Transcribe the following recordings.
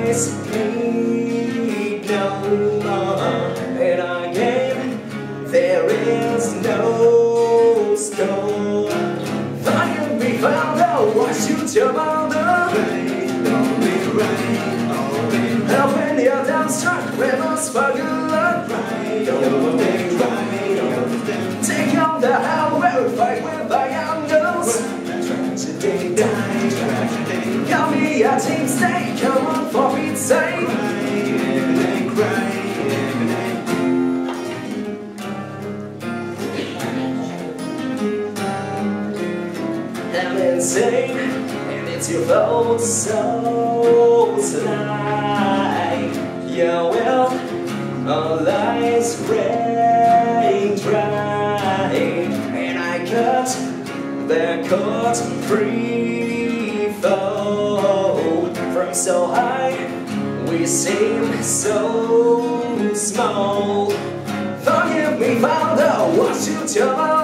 always need no more. And again, there is no storm. Forgive me, Father, what you tell about the rain. Don't be rain, don't be rain. When you're downstruck, rivers for good luck. Don't be rain. Take on the highway, fight with the young girls. Tragedy, die, tragedy. Call me a team stay, come on for Pete's sake. Cry, I'm insane, and it's your fault, so tonight, yeah, well, all lies rain dry, and I cut the cord free fall. From so high, we seem so small. Forgive me, Father, what you tell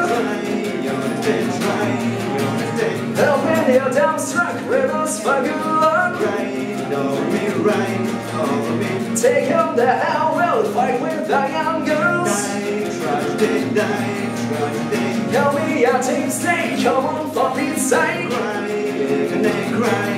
when you're dumbstruck, rivers for good luck. Rain over me, rain over me. Take on the hell, we'll fight with the young girls. Die, tragedy, die, tragedy. Call me a team stay, come on for Pete's sake. Cry, cry.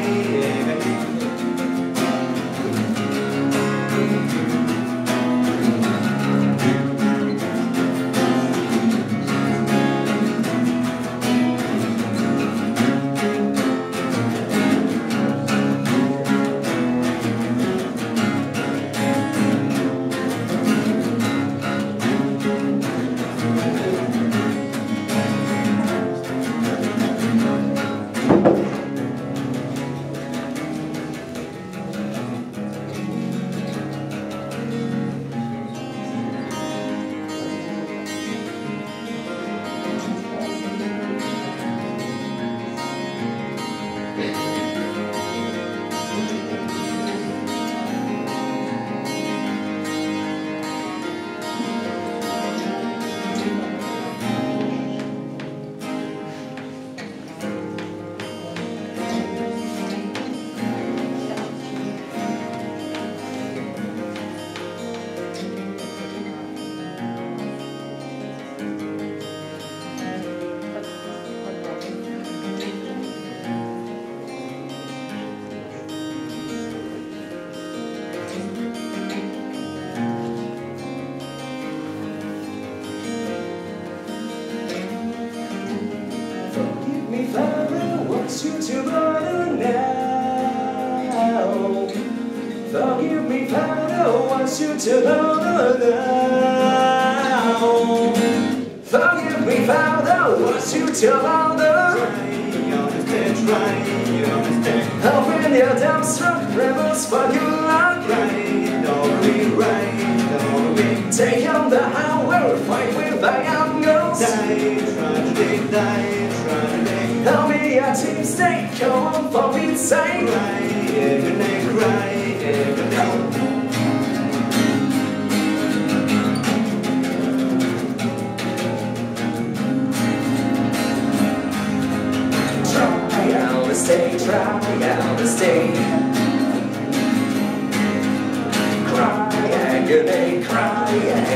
You to burn now. Forgive me, Father, wants you to burn now. Forgive me, Father, wants you to burn now. When you're dumbstruck, rebels for good luck. Take on the highway, fight with the young girls. Die, tragedy, die, tragedy. Tell me a team stay, come on for Pete's sake. Cry, every day, cry, every day. Try out to stay, try out to stay. Cry, agony, cry,